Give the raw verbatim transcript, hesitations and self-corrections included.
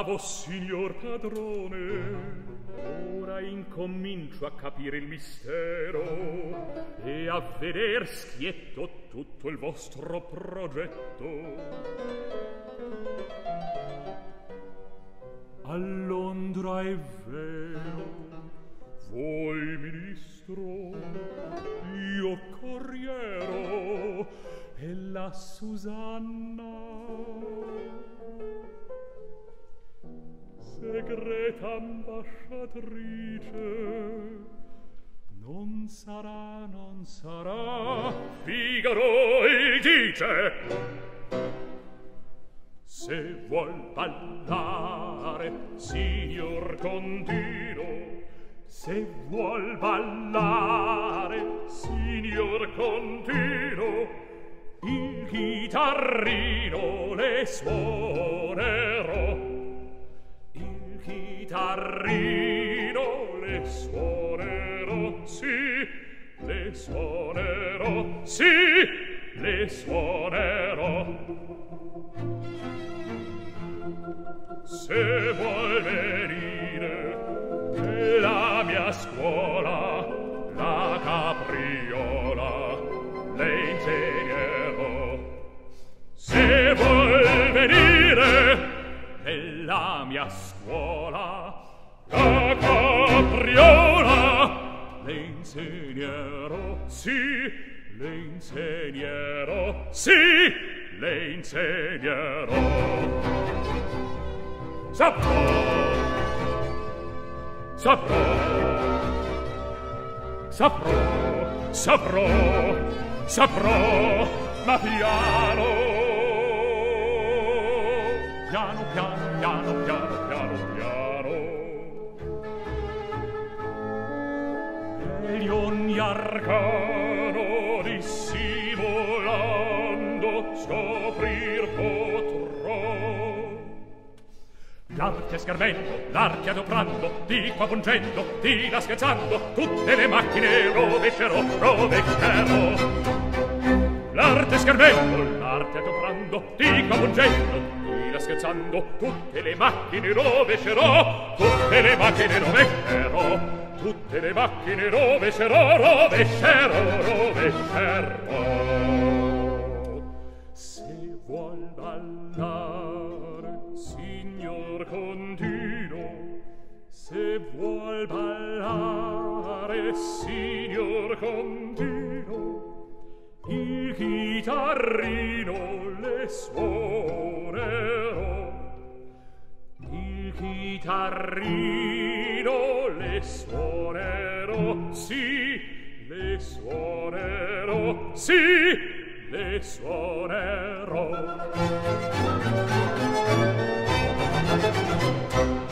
bravo signor padrone, ora incomincio a capire il mistero e a veder schietto tutto il vostro progetto. A Londra è vero, voi ministro, io corriero e la Susanna, segreta ambasciatrice. Non sarà, non sarà, Figaro il dice. Se vuol ballare, signor Contino, se vuol ballare, signor Contino, il chitarrino le suonerò, il chitarrino le suonerò, sì, le suonerò, sì, le suonerò. Se vuol venire nella mia scuola la capriola le insegnerò. Se vuol venire nella mia scuola la capriola le insegnerò, sì, le insegnerò, sì, le insegnerò. Saprò, saprò, saprò, saprò, saprò, ma piano, piano, piano, piano, piano, piano, piano. Egli ogni arcano dissimulando scoprir potrò. L'arte schermendo, l'arte adoprando, di qua pungendo, di là scherzando, tutte le macchine rovescerò, rovescerò. L'arte schermendo, l'arte adoprando, di qua pungendo, di là scherzando, tutte le macchine rovescerò, tutte le macchine rovescerò, tutte le macchine rovescerò, rovescerò, rovescerò. Se vuol ballare, signor Contino, se vuol ballare, signor Contino, il chitarrino le suonerò, il chitarrino le suonerò, sì, le suonerò, sì, le suonerò.